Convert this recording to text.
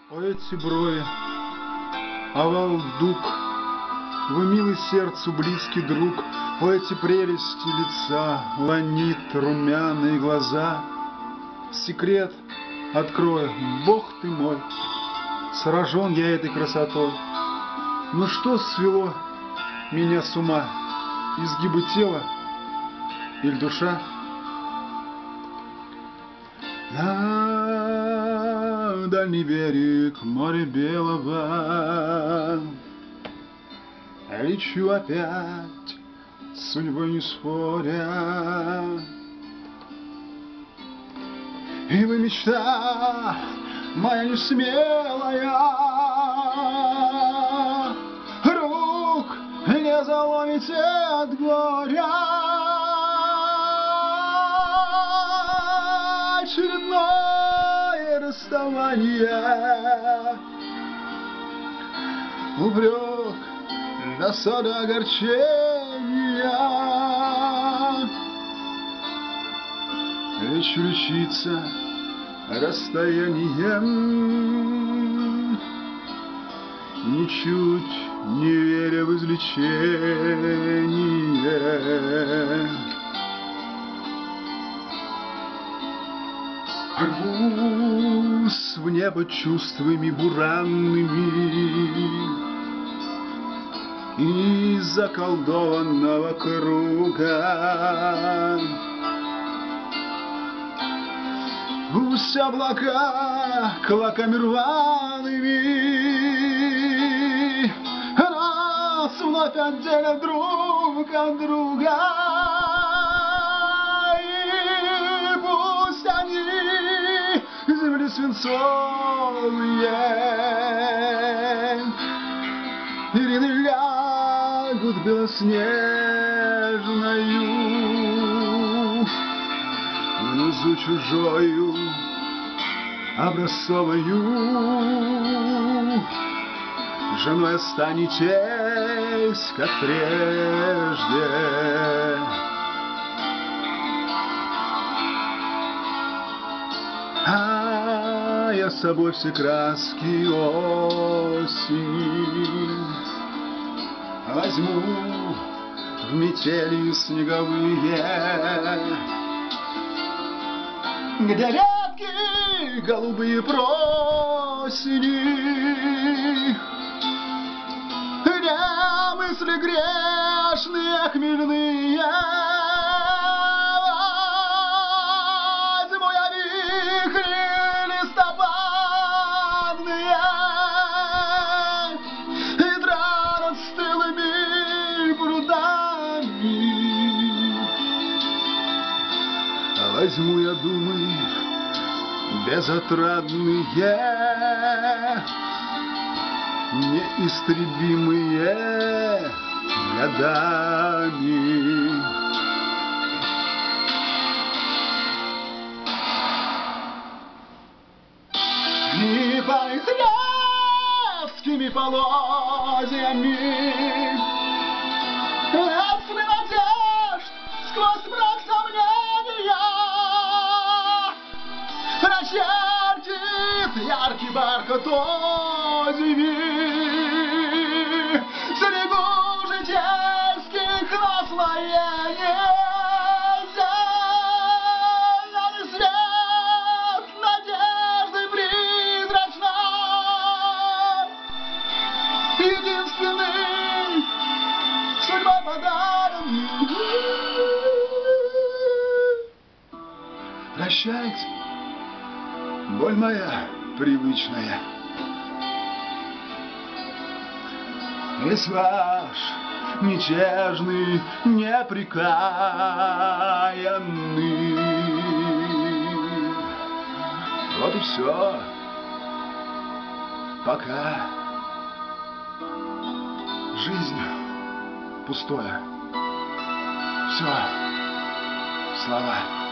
О, эти брови, овал дуг, вы, милый сердцу, близкий друг, о, эти прелести лица, ланит румяные глаза. Секрет открою, Бог ты мой, сражен я этой красотой. Ну что свело меня с ума, изгибы тела или душа? На дальний берег моря белого лечу опять, с судьбой не споря. Ибо мечта моя не смелая, рук не заломите от горя. Очередное расставание, упрек, досада, огорчения. Лечу лечиться расстоянием, ничуть не веря в излечение. Рвусь в небо чувствами буранными из заколдованного круга. Пусть облака клоками рваными нас вновь отделят друг от друга. И пусть они, земли свинцовые, ирины лягут белоснежною, внизу чужою образцовою женой останетесь, как прежде. А я с собой все краски осени возьму в метели снеговые, где редкие голубые просени, где мысли грешные хмельные. Возьму я вихри листопадные и тронут стылыми прудами. Возьму я думы безотрадные, неистребимые годами. И пахнет резкими полозьями лесны надежд сквозь мрак сомнения. Прочертит яркий бархат озими среди житейских наслоений. Зеленый свет надежды призрачной, единственный судьбой подаренный. Прощайте, боль моя привычная, весь ваш мятежный, непрекаянный. Вот и все. Пока. Жизнь пустое. Все. Слова.